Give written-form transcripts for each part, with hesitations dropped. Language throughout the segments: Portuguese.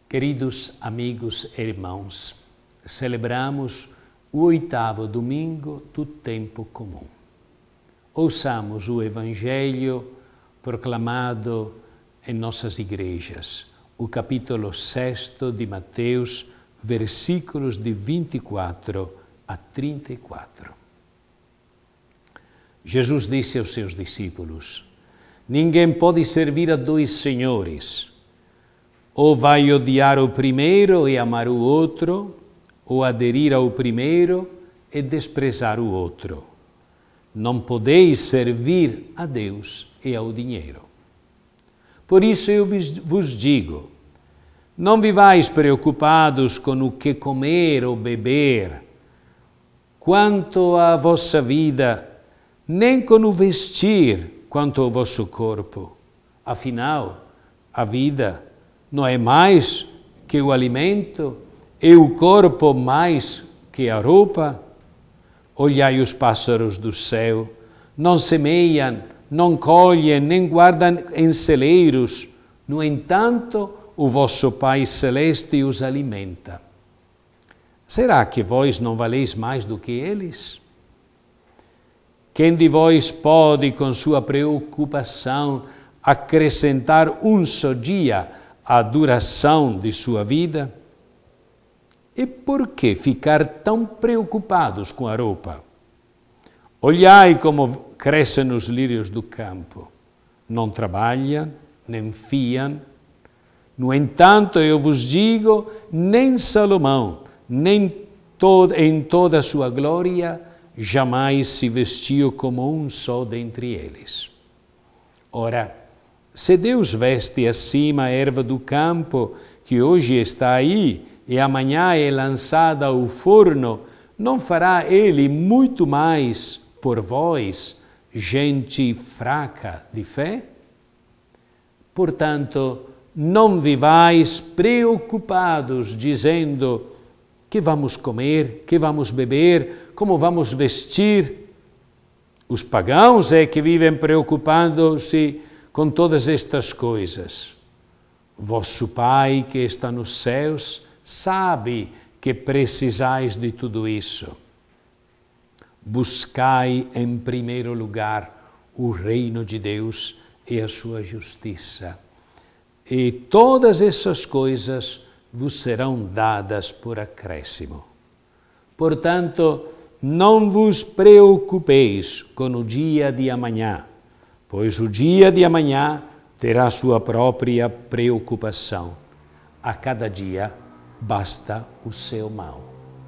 Queridos amigos e irmãos, celebramos o 8º domingo do tempo comum. Ouçamos o Evangelho proclamado em nossas igrejas, o capítulo 6 de Mateus, versículos de 24 a 34. Jesus disse aos seus discípulos: ninguém pode servir a dois senhores. Ou vai odiar o primeiro e amar o outro, ou aderir ao primeiro e desprezar o outro. Não podeis servir a Deus e ao dinheiro. Por isso eu vos digo, não vivais preocupados com o que comer ou beber, quanto à vossa vida, nem com o vestir quanto ao vosso corpo. Afinal, a vida não é mais que o alimento, e o corpo mais que a roupa? Olhai os pássaros do céu, não semeiam, não colhem, nem guardam em celeiros. No entanto, o vosso Pai Celeste os alimenta. Será que vós não valeis mais do que eles? Quem de vós pode, com sua preocupação, acrescentar um só dia à duração de sua vida? E por que ficar tão preocupados com a roupa? Olhai como crescem os lírios do campo. Não trabalham, nem fiam. No entanto, eu vos digo, nem Salomão, em toda a sua glória, jamais se vestiu como um só dentre eles. Ora, se Deus veste acima a erva do campo, que hoje está aí e amanhã é lançada ao forno, não fará Ele muito mais por vós, gente fraca de fé? Portanto, não vivais preocupados, dizendo: que vamos comer, que vamos beber, como vamos vestir? Os pagãos é que vivem preocupando-se com todas estas coisas. Vosso Pai que está nos céus sabe que precisais de tudo isso. Buscai em primeiro lugar o reino de Deus e a sua justiça, e todas essas coisas vos serão dadas por acréscimo. Portanto, não vos preocupeis com o dia de amanhã, pois o dia de amanhã terá sua própria preocupação. A cada dia basta o seu mal.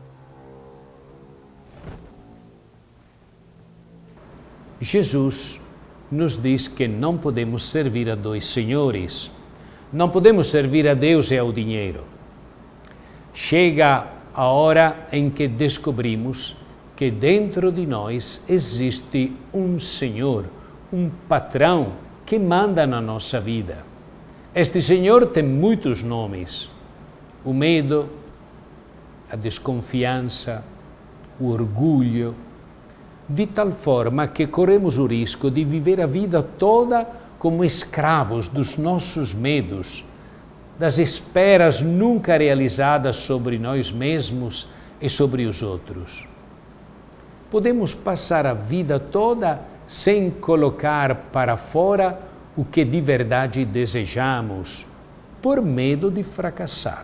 Jesus nos diz que não podemos servir a dois senhores. Não podemos servir a Deus e ao dinheiro. Chega a hora em que descobrimos que dentro de nós existe um Senhor, um patrão que manda na nossa vida. Este Senhor tem muitos nomes: o medo, a desconfiança, o orgulho, de tal forma que corremos o risco de viver a vida toda como escravos dos nossos medos, das esperas nunca realizadas sobre nós mesmos e sobre os outros. Podemos passar a vida toda sem colocar para fora o que de verdade desejamos, por medo de fracassar.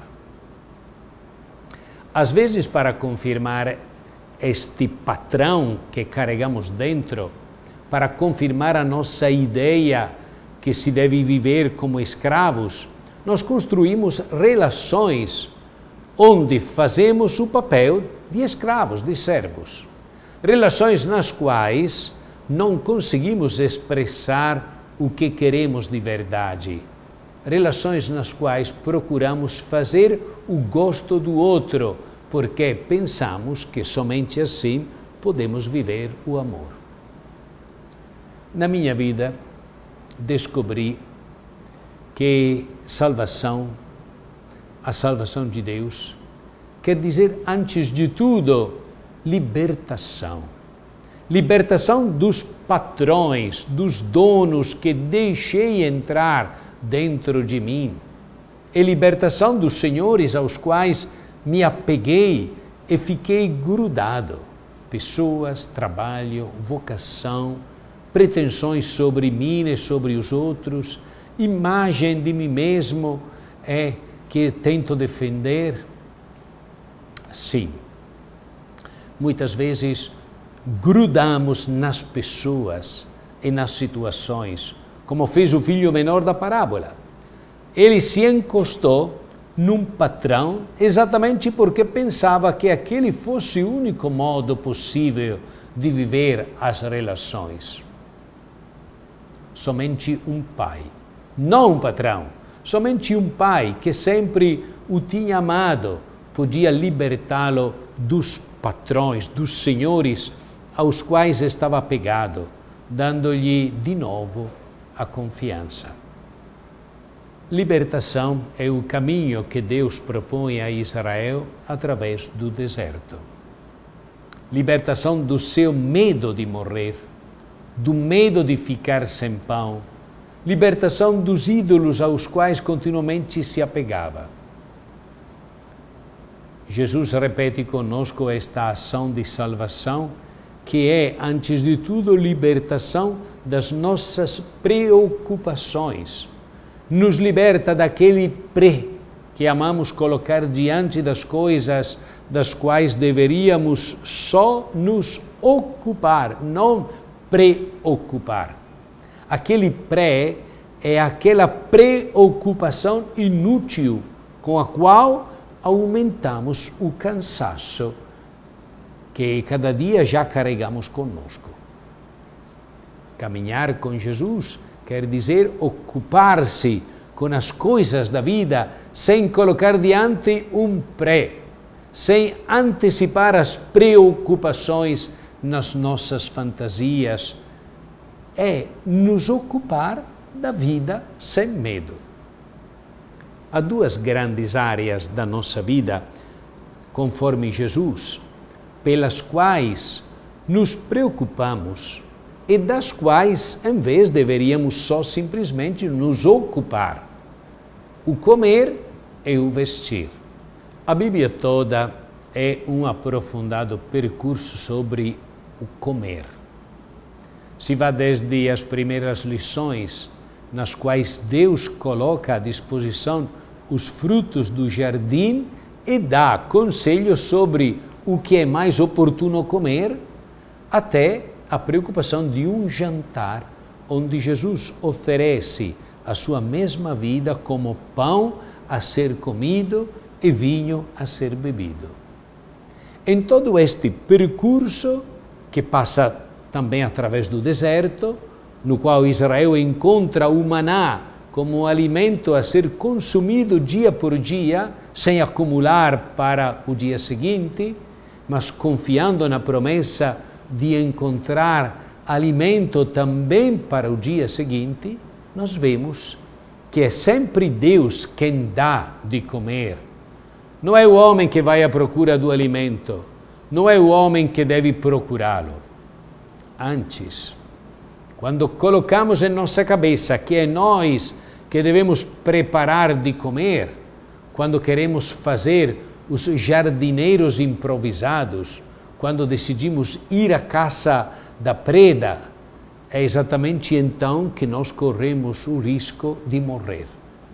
Às vezes, para confirmar este patrão que carregamos dentro, para confirmar a nossa ideia que se deve viver como escravos, nós construímos relações onde fazemos o papel de escravos, de servos. Relações nas quais não conseguimos expressar o que queremos de verdade. Relações nas quais procuramos fazer o gosto do outro, porque pensamos que somente assim podemos viver o amor. Na minha vida, descobri que a salvação de Deus, quer dizer, antes de tudo, libertação. Libertação dos patrões, dos donos que deixei entrar dentro de mim. é libertação dos senhores aos quais me apeguei e fiquei grudado. Pessoas, trabalho, vocação, pretensões sobre mim e sobre os outros, imagem de mim mesmo que tento defender. Sim, muitas vezes grudamos nas pessoas e nas situações, como fez o filho menor da parábola. Ele se encostou num patrão exatamente porque pensava que aquele fosse o único modo possível de viver as relações. Somente um pai, não um patrão, somente um pai que sempre o tinha amado, podia libertá-lo dos patrões, dos senhores aos quais estava apegado, dando-lhe de novo a confiança. Libertação é o caminho que Deus propõe a Israel através do deserto. Libertação do seu medo de morrer, do medo de ficar sem pão, libertação dos ídolos aos quais continuamente se apegava. Jesus repete conosco esta ação de salvação, que é, antes de tudo, libertação das nossas preocupações. Nos liberta daquele que amamos colocar diante das coisas das quais deveríamos só nos ocupar, não preocupar. Aquele é aquela preocupação inútil com a qual aumentamos o cansaço que cada dia já carregamos conosco. Caminhar com Jesus quer dizer ocupar-se com as coisas da vida sem colocar diante um sem antecipar as preocupações nas nossas fantasias. É nos ocupar da vida sem medo. Há duas grandes áreas da nossa vida, conforme Jesus, pelas quais nos preocupamos e das quais, em vez, deveríamos só simplesmente nos ocupar: o comer e o vestir. A Bíblia toda é um aprofundado percurso sobre o comer. Se vai desde as primeiras lições, nas quais Deus coloca à disposição os frutos do jardim e dá conselhos sobre o que é mais oportuno comer, até a preocupação de um jantar onde Jesus oferece a sua mesma vida como pão a ser comido e vinho a ser bebido. Em todo este percurso, que passa também através do deserto, no qual Israel encontra o maná como alimento a ser consumido dia por dia, sem acumular para o dia seguinte, mas confiando na promessa de encontrar alimento também para o dia seguinte, nós vemos que é sempre Deus quem dá de comer. Não é o homem que vai à procura do alimento, não é o homem que deve procurá-lo. Antes, quando colocamos em nossa cabeça que é nós que devemos preparar de comer, quando queremos fazer os jardineiros improvisados, quando decidimos ir à caça da preda, é exatamente então que nós corremos o risco de morrer.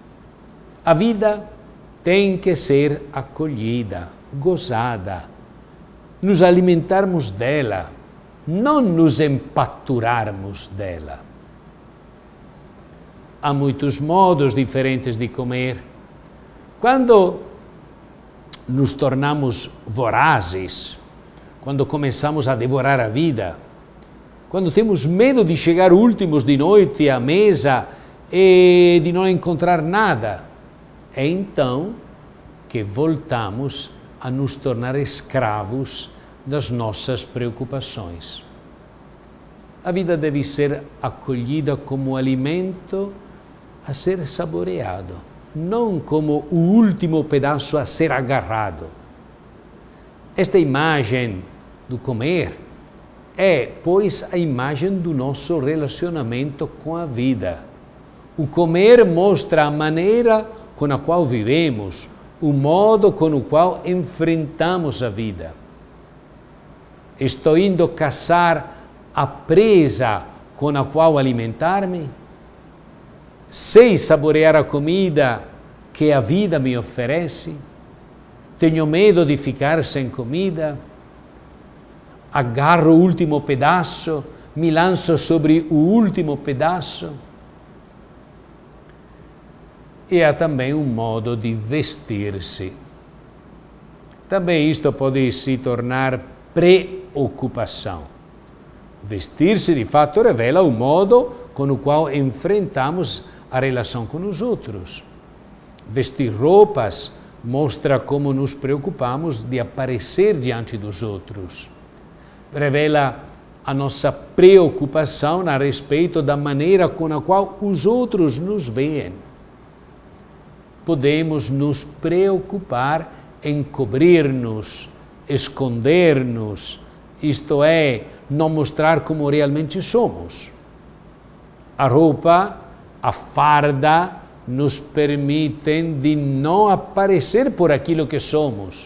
A vida tem que ser acolhida, gozada, nos alimentarmos dela, não nos empaturarmos dela. Há muitos modos diferentes de comer. Quando nos tornamos vorazes, quando começamos a devorar a vida, quando temos medo de chegar últimos de noite à mesa e de não encontrar nada, é então que voltamos a nos tornar escravos das nossas preocupações. A vida deve ser acolhida como alimento a ser saboreado, não como o último pedaço a ser agarrado. Esta imagem do comer é, pois, a imagem do nosso relacionamento com a vida. O comer mostra a maneira com a qual vivemos, o modo com o qual enfrentamos a vida. Estou indo caçar a presa com a qual alimentar-me? Sei saborear a comida que a vida me oferece? Tenho medo de ficar sem comida? Agarro o último pedaço, me lanço sobre o último pedaço? E há também um modo de vestir-se. Também isto pode se tornar preocupação. Vestir-se, de fato, revela o modo com o qual enfrentamos a relação com os outros. Vestir roupas mostra como nos preocupamos de aparecer diante dos outros. Revela a nossa preocupação a respeito da maneira com a qual os outros nos veem. Podemos nos preocupar em cobrir-nos, esconder-nos, isto é, não mostrar como realmente somos. A roupa, a farda, nos permitem de não aparecer por aquilo que somos.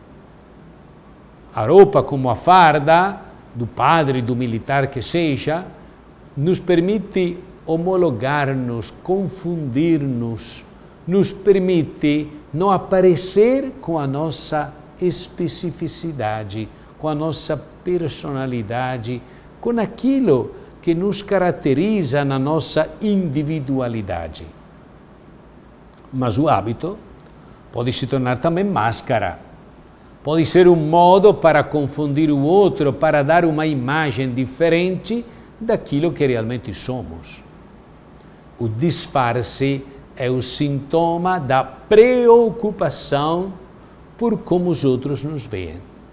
A roupa como a farda, do padre, do militar que seja, nos permite homologar-nos, confundir-nos, nos permite não aparecer com a nossa especificidade, com a nossa personalidade, com aquilo que nos caracteriza na nossa individualidade. Mas o hábito pode se tornar também máscara. Pode ser um modo para confundir o outro, para dar uma imagem diferente daquilo que realmente somos. O disfarce é o sintoma da preocupação por como os outros nos veem.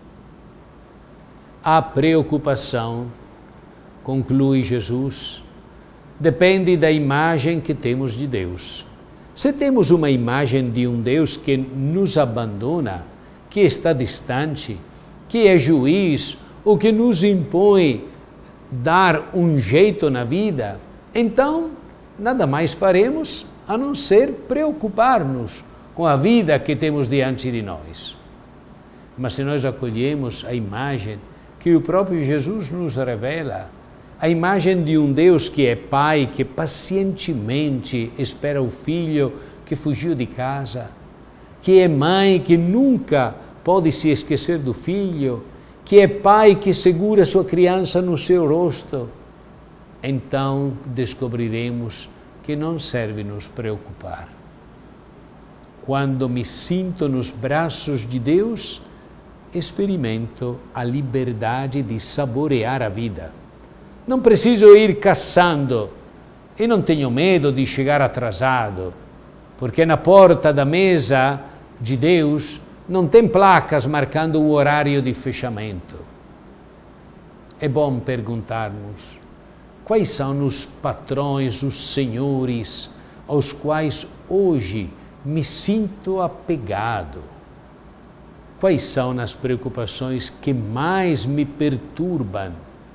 A preocupação, conclui Jesus, depende da imagem que temos de Deus. Se temos uma imagem de um Deus que nos abandona, que está distante, que é juiz, ou que nos impõe dar um jeito na vida, então nada mais faremos a não ser preocupar-nos com a vida que temos diante de nós. Mas se nós acolhemos a imagem que o próprio Jesus nos revela, a imagem de um Deus que é pai, que pacientemente espera o filho que fugiu de casa, que é mãe que nunca pode se esquecer do filho, que é pai que segura sua criança no seu rosto, então descobriremos que não serve nos preocupar. Quando me sinto nos braços de Deus, experimento a liberdade de saborear a vida. Não preciso ir caçando e não tenho medo de chegar atrasado, porque na porta da mesa de Deus não tem placas marcando o horário de fechamento. É bom perguntarmos quais são os patrões, os senhores aos quais hoje me sinto apegado. Quais são as preocupações que mais me perturbam?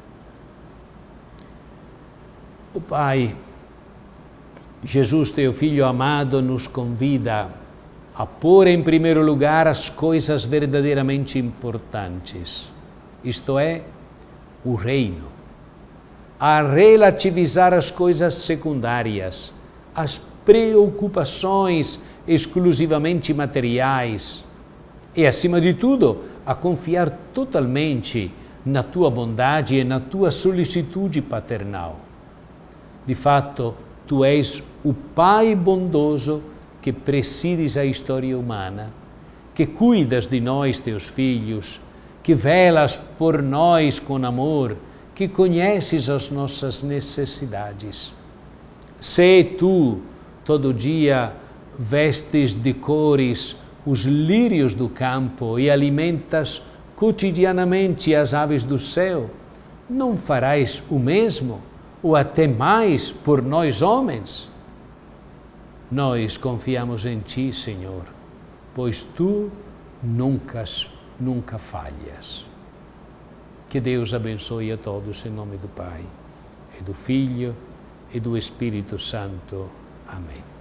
O Pai, Jesus, teu Filho amado, nos convida a pôr em primeiro lugar as coisas verdadeiramente importantes, isto é, o reino, a relativizar as coisas secundárias, as preocupações exclusivamente materiais e, acima de tudo, a confiar totalmente na tua bondade e na tua solicitude paternal. De fato, tu és o Pai bondoso que presides a história humana, que cuidas de nós, teus filhos, que velas por nós com amor, que conheces as nossas necessidades. Se tu, todo dia, vestes de cores os lírios do campo e alimentas cotidianamente as aves do céu, não farás o mesmo, ou até mais, por nós homens? Nós confiamos em Ti, Senhor, pois Tu nunca falhas. Que Deus abençoe a todos em nome do Pai, e do Filho, e do Espírito Santo. Amém.